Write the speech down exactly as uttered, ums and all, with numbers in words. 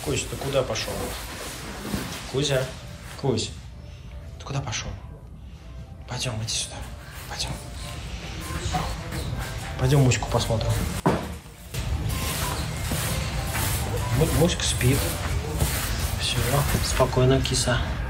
Кузя, ты куда пошел? Кузя, Кузь, ты куда пошел? Пойдем, иди сюда. Пойдем. Пойдем Муську посмотрим. Вот Муська спит. Все, спокойно, киса.